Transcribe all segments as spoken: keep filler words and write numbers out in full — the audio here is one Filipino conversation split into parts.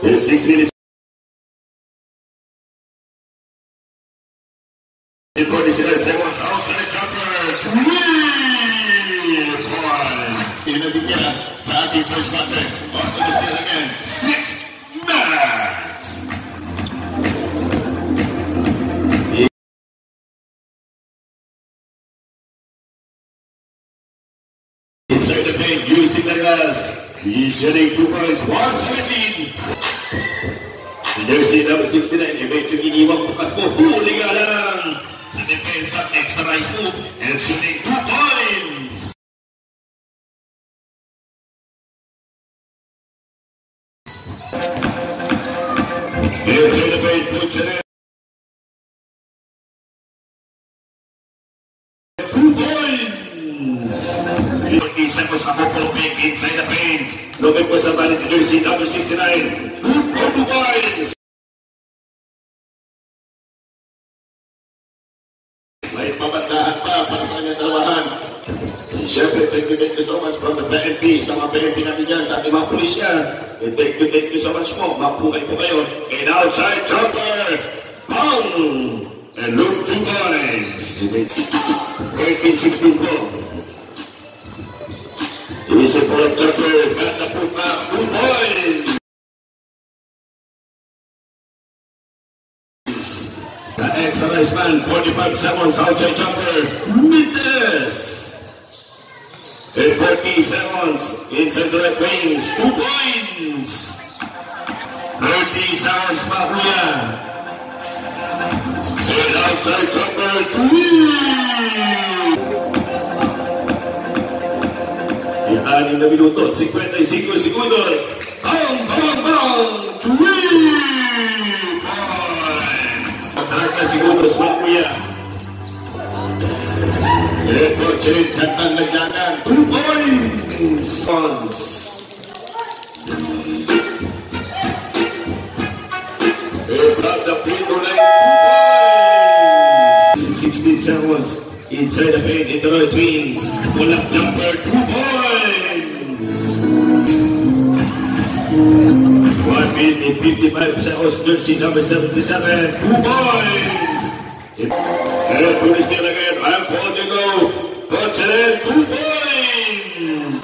In six minutes. In forty-seven seconds, outside jumper, three points. Sinabigyan sa ating first quarter. On to the steal again. Six minutes. Inside the paint, using the gas. He's shooting two points, one point lead. Jersey number sixty-nine, eventually iniwang bukas mo. Huli nga lang sa depensa, extra nice move, and shooting two points. Inside the paint, put it in. Two points. Isa ko sa Popolpik inside the paint. Looking po sa balik ni Jersey number sixty-nine. Two points. May pabandaan pa para sa kanyang dalawahan. Siyempre, thank you, thank you so much from the P N P. Sa mga P N P natin dyan, sa ating mga pulisya. And thank you, thank you so much po. Mapuhay po kayo. And outside jumper. Bang! And look two points. eighteen sixteen po. Inisip po ng jumper. Ganda po pa. Two points. The extra nice man, forty-five seconds, outside jumper, Mites! And forty seconds, inside the right wings, two points! thirty seconds, Mahuya! And outside jumper, three! Ianin na minuto, fifty-five segundos, bang, bang, bang, three! thirty segundos, Makuya. Ito, Chirit, katang naglanan. Two points! From the free throw line, two points! sixteen seconds, inside the paint, into the twins. Pull-up jumper, two points! one minute, fifty-five seconds, jersey number seventy-seven, two points! And to the steal again, I'm for the go, Pocheret, two points!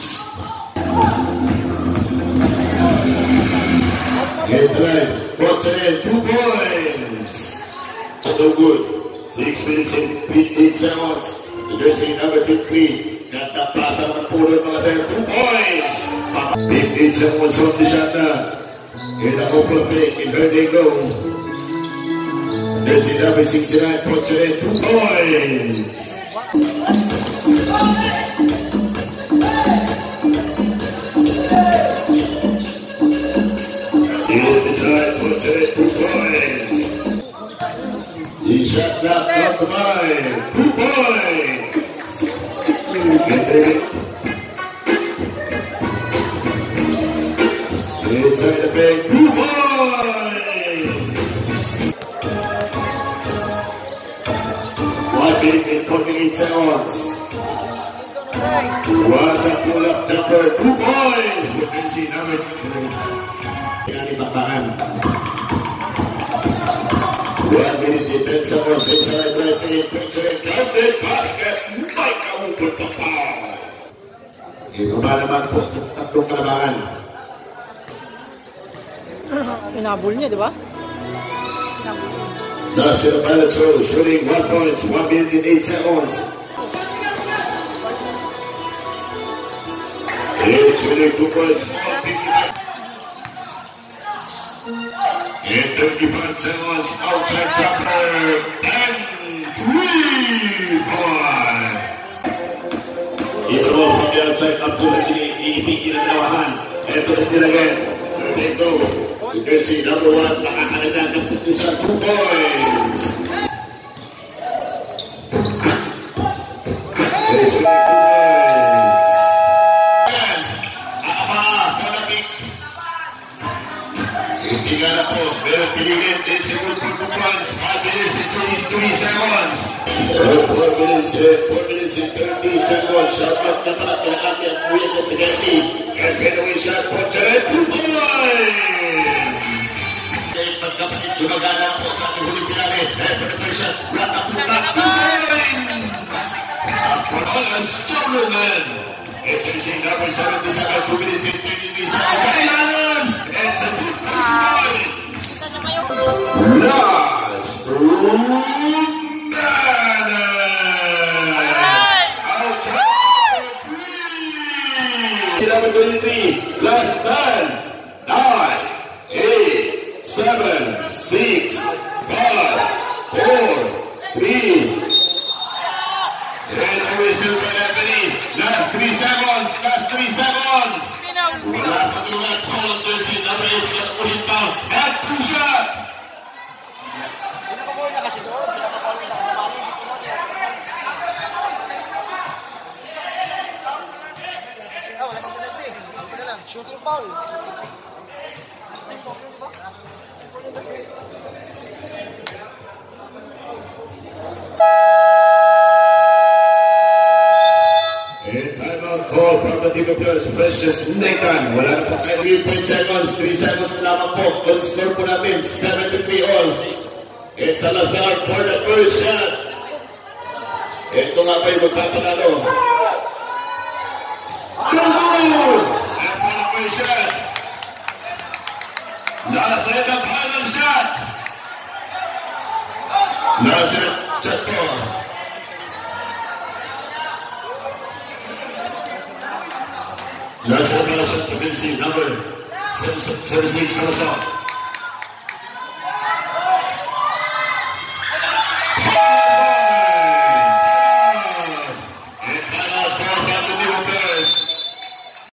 Get right, Pocheret, two points! So good, six minutes and fifteen seconds, jersey number fifty, Ganda pasa ng pulot mga sa'yo, two points! fifteen seconds on the shot na. In the open pick, and here they go. Jersey number sixty-nine, Pocheret, two points. In the time, Pocheret, two points. He shot that from the line, two points. Inside the bag, two points! one minute and forty-eight seconds. One pull-up jumper, two points! We can see number pinanitaktaan. one minute and ten seconds inside the right picture. Counted basket, may kaupot pa pa. Ito ba naman po sa tatlong kalabangan? Inabol niya, di ba? Last in the final throw, shooting one points, one minute and eight seconds. It's shooting two points, and thirty-five seconds, outside jumper, and three points. Ito from the outside, up to the iibigin ang dalawahan. Ito na still again. There they go. You can see number one, nakakalagan ng putusan, two points. There's two points. Aaba, palapik. Hindi nga na po, pero piligin, ten seconds for two points, five minutes and twenty-three seconds. four minutes, four minutes and thirty seconds. Shot clock na pala kaya Ate at Kuya at si Gertie. Gertie away shot for Jared. Two points! Pagkapatid gumagana po sa ating huling pinali. Pwede shot. Rata punta. Two points! Apololas Chowluman. Ito yung number seventy-seven. two minutes and thirty seconds. Sa ilalim! It's a two points! Last room! Number twenty-three, last ten, nine, eight, seven, six, five, four, three. And whistle by Anthony. Last three seconds, last three seconds. Wala pa tulad call on Thursday. Number eight, shot, push it down. And two shot. Pinaka-ball na kasi doon. Pinaka-ball na. Shooting foul. And timeout call from the team of players. Precious Nathan. Wala na po kayo. three point seconds. three seconds na lamang po. On score po natin. seven to three all. It's Salazar for the first shot. Ito nga pa yung magpapanalo. Good! And for the first shot. Nasa ito ang final shot. Nasa shot po. Nasa final shot to Vinci. Number seventy-six Salazar.